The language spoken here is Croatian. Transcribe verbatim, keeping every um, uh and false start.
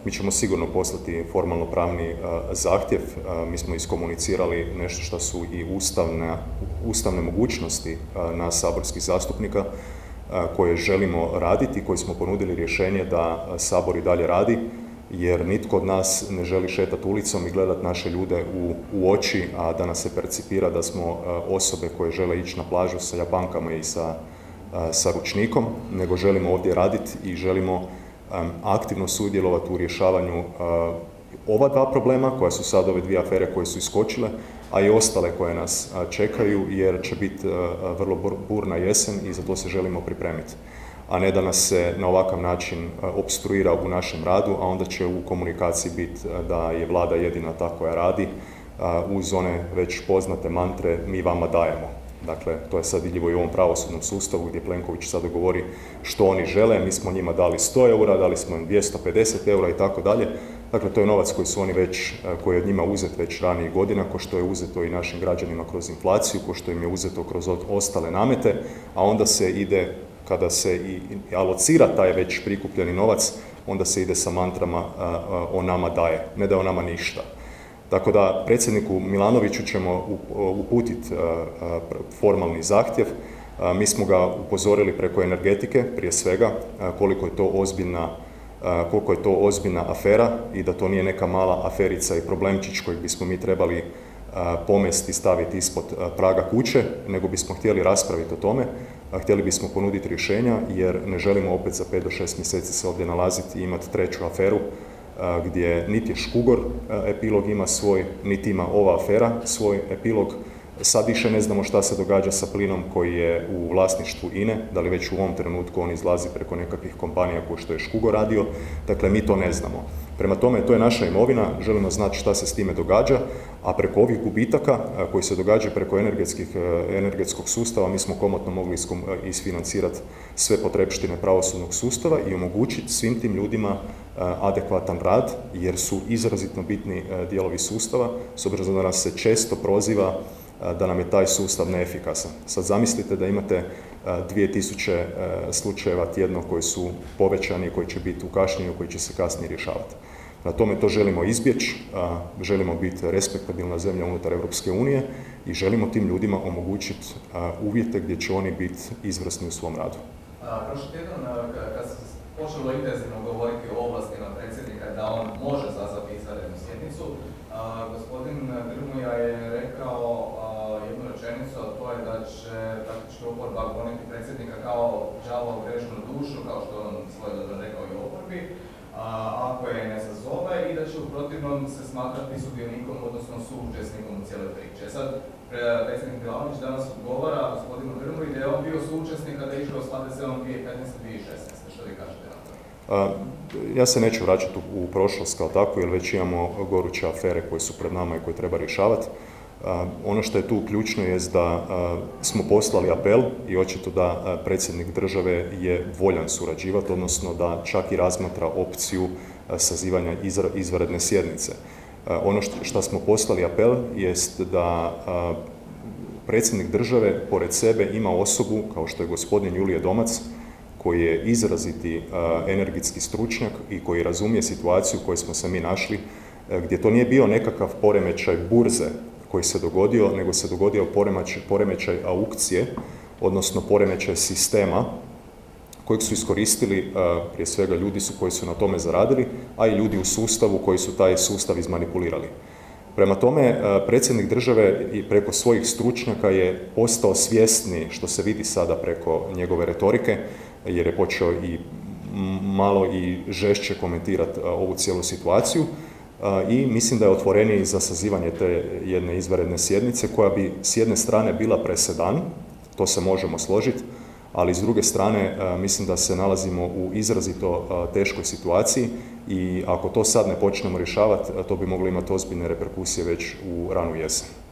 Mi ćemo sigurno poslati formalno pravni zahtjev. Mi smo iskomunicirali nešto što su i ustavne, ustavne mogućnosti nas saborskih zastupnika koje želimo raditi, koji smo ponudili rješenje da Sabor i dalje radi, jer nitko od nas ne želi šetati ulicom i gledati naše ljude u, u oči, a da nas se percipira da smo osobe koje žele ići na plažu sa japankama i sa, sa ručnikom, nego želimo ovdje raditi i želimo um, aktivno sudjelovati u rješavanju uh, ova dva problema, koja su sad ove dvije afere koje su iskočile, a i ostale koje nas uh, čekaju, jer će biti uh, vrlo burna jesen i za to se želimo pripremiti. A ne da nas se na ovakav način uh, opstruira u našem radu, a onda će u komunikaciji biti uh, da je vlada jedina ta koja radi, uh, uz one već poznate mantre mi vama dajemo. Dakle, to je sad vidljivo i u ovom pravosudnom sustavu gdje Plenković sada govori što oni žele, mi smo njima dali sto eura, dali smo im dvjesto pedeset eura i tako dalje. Dakle, to je novac koji su oni već, koji je od njima uzet već ranijih godina, ko što je uzeto i našim građanima kroz inflaciju, ko što im je uzeto kroz ostale namete, a onda se ide, kada se i alocira taj već prikupljeni novac, onda se ide sa mantrama o nama daje, ne da je o nama ništa. Tako da predsjedniku Milanoviću ćemo uputiti formalni zahtjev. Mi smo ga upozorili preko energetike, prije svega, koliko je to ozbiljna, koliko je to ozbiljna afera i da to nije neka mala aferica i problemčić kojeg bismo mi trebali pomesti i staviti ispod praga kuće, nego bismo htjeli raspraviti o tome, htjeli bismo ponuditi rješenja, jer ne želimo opet za pet do šest mjeseci se ovdje nalaziti i imati treću aferu, gdje niti Škugor epilog ima svoj, niti ima ova afera svoj epilog. Sad više ne znamo šta se događa sa plinom koji je u vlasništvu I N E, da li već u ovom trenutku on izlazi preko nekakvih kompanija kao što je Škugor radio, dakle mi to ne znamo. Prema tome, to je naša imovina, želimo znati šta se s time događa, a preko ovih gubitaka koji se događaju preko energetskih, energetskog sustava mi smo komotno mogli isfinancirati sve potrepštine pravosudnog sustava i omogućiti svim tim ljudima adekvatan rad, jer su izrazito bitni dijelovi sustava, s obzirom da nas se često proziva da nam je taj sustav neefikasan. Sad zamislite da imate dvije tisuće slučajeva tjedno koji su povećani, koji će biti u kašnjenju, koji će se kasnije rješavati. Na tome to želimo izbjeći, želimo biti respektabilna zemlja unutar Europske unije i želimo tim ljudima omogućiti uvjete gdje će oni biti izvrsni u svom radu. Prošli tjedan, kad se počelo intenzivno govoriti o ovlastima predsjednika da on može sazvati izvanrednu sjednicu, gospodin Grmoja je rekao jednu rečenicu, a to je da će praktički oporba goniti predsjednika kao đava u grežnu dušu, kao što on svojedobno rekao i oporbi, ako je ne sazove, i da će u protivnom se smatrati sudionikom, odnosno suučesnikom u cijeloj priče. Sad, predsjednik Milanović danas odgovara gospodinu Grmoji da je on bio suučesnik kada je išao s H D S-om dvije tisuće petnaeste do dvije tisuće šesnaeste. Što vi kažete na to? Ja se neću vraćati u prošlost kao takvu, jer već imamo goruće afere koje su pred nama i koje treba rješavati. Ono što je tu ključno je da smo poslali apel i očito da predsjednik države je voljan surađivati, odnosno da čak i razmatra opciju sazivanja izvanredne sjednice. Ono što smo poslali apel jest da predsjednik države pored sebe ima osobu kao što je gospodin Julije Domac, koji je izraziti energetski stručnjak i koji razumije situaciju u kojoj smo se mi našli, gdje to nije bio nekakav poremećaj burze koji se dogodio, nego se dogodio poremećaj, poremećaj aukcije, odnosno poremećaj sistema kojeg su iskoristili prije svega ljudi su koji su na tome zaradili, a i ljudi u sustavu koji su taj sustav izmanipulirali. Prema tome, predsjednik države i preko svojih stručnjaka je postao svjesni, što se vidi sada preko njegove retorike, jer je počeo i malo i žešće komentirati ovu cijelu situaciju i mislim da je otvoreniji za sazivanje te jedne izvanredne sjednice koja bi s jedne strane bila presedan, to se možemo složiti, ali s druge strane mislim da se nalazimo u izrazito teškoj situaciji i ako to sad ne počnemo rješavati, to bi moglo imati ozbiljne reperkusije već u ranu jesen.